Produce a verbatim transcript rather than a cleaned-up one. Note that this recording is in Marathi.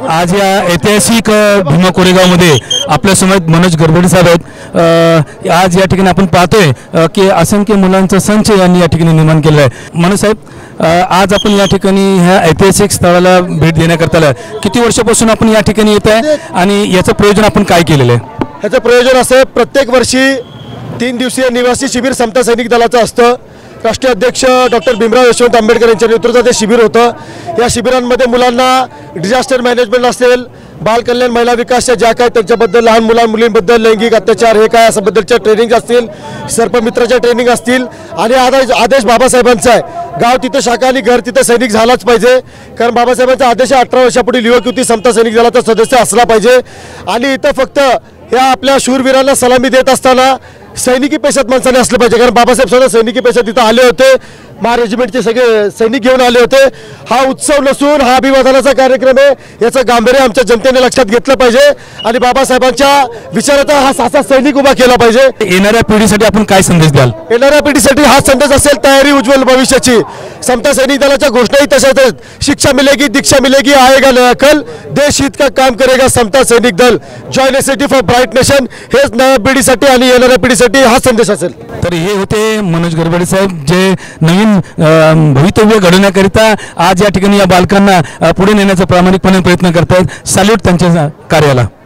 आज या ऐतिहासिक अ, भीमा कोरेगावमध्ये आपल्यासमोर मनोज गरबडे साहेब आहेत। अ, आज या ठिकाणी आपण पाहतोय अ, की असंख्य मुलांचा संच यांनी या ठिकाणी निर्माण केलेला आहे। मनोज साहेब, अ, आज आपण या ठिकाणी ह्या ऐतिहासिक स्थळाला भेट देण्याकरता आलाय। किती वर्षापासून आपण या ठिकाणी येत आहे आणि याचं प्रयोजन आपण काय केलेलं आहे? ह्याचं प्रयोजन असं प्रत्येक वर्षी तीन दिवसीय निवासी शिबिर समता सैनिक दलाचं असतं। राष्ट्रीय अध्यक्ष डॉक्टर भीमराव यशवंत आंबेडकर यांच्या नेतृत्वात हे शिबिर होतं। या शिबिरांमध्ये मुलांना डिझास्टर मॅनेजमेंट असेल, बालकल्याण, महिला विकासच्या ज्या काय त्यांच्याबद्दल, लहान मुलां मुलींबद्दल लैंगिक अत्याचार हे काय याबद्दलच्या ट्रेनिंग असतील, सर्पमित्राच्या ट्रेनिंग असतील आणि आदेश आदेश बाबासाहेबांचा आहे, गाव तिथं शाखा आणि घर तिथं सैनिक झालाच पाहिजे। कारण बाबासाहेबांचा आदेश अठरा वर्षापुढील युवक युवती समता सैनिक दलाचा सदस्य असला पाहिजे। आणि इथं फक्त या आपल्या शूरवीरांना सलामी देत असताना सैनिकी पेशात माणसाने असलं पाहिजे। कारण बाबासाहेब सुद्धा सैनिकी पेशात तिथं आले होते, महा रेजिमेंटचे सगळे सैनिक घेऊन आले होते। हा उत्सव नसून हा अभिवादनाचा कार्यक्रम आहे, याचं गांभीर्य आमच्या जनतेने लक्षात घेतलं पाहिजे आणि बाबासाहेबांच्या विचाराचा हा साचा सैनिक उभा केला पाहिजे। येणाऱ्या पिढीसाठी आपण काय संदेश द्याल? येणाऱ्या पिढीसाठी हा संदेश असेल तयारी उज्ज्वल भविष्याची। समता सैनिक दलाच्या घोषणाही तशाच आहेत, शिक्षा मिलेगी, दीक्षा मिलेगी, आएगा नया कल, देश हित का काम करेगा समता सैनिक दल, जॉइनिटी फॉर ब्राइट नेशन। हेच नव्या पिढीसाठी आणि येणाऱ्या पिढीसाठी हा संदेश असेल। तर हे होते मनोज गरबडे साहेब, जे नवीन अ, भवितव्य घडवण्याकरिता आज या ठिकाणी या बालकांना अ, पुढे नेण्याचा प्रामाणिकपणे प्रयत्न करतात। सॅल्यूट त्यांच्या कार्याला।